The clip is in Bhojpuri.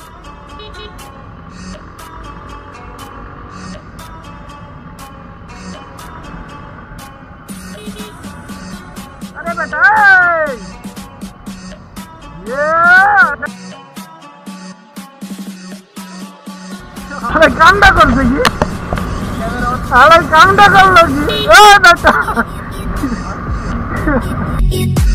अरे बेटा ये अरे कामटा करছে কি আরে কামটা করলো কি ও বেটা